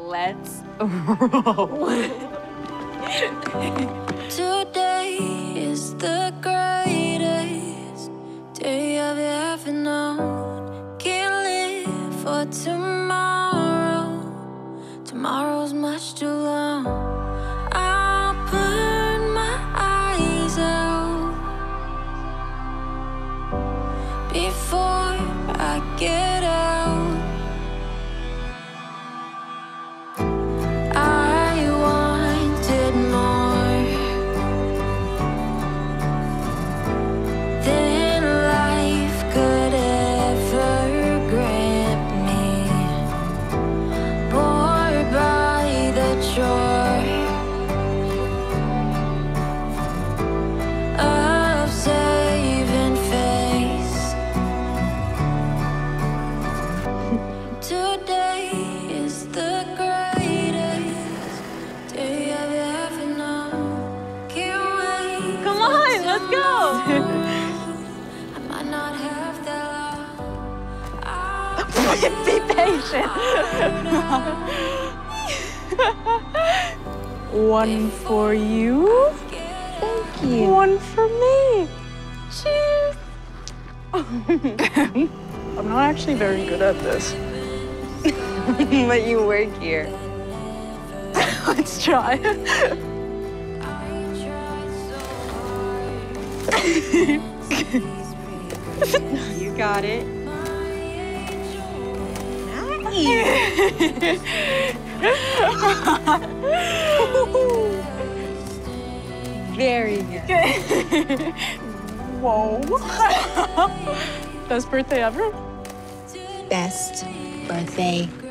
Let's roll. Today is the greatest day I've ever known. Can't live for tomorrow. Tomorrow's much too long. I'll burn my eyes out before I get out. I wanted more than life could ever grant me. Bored by the joy of saving face. Today is the greatest day I've ever known. Can't wait. Come on, let's go. I might not have that long. Be patient. One for you. Thank you. One for me. Cheers. I'm not actually very good at this. But you work here. Let's try. You got it. Very good. Whoa. Best birthday ever? Best birthday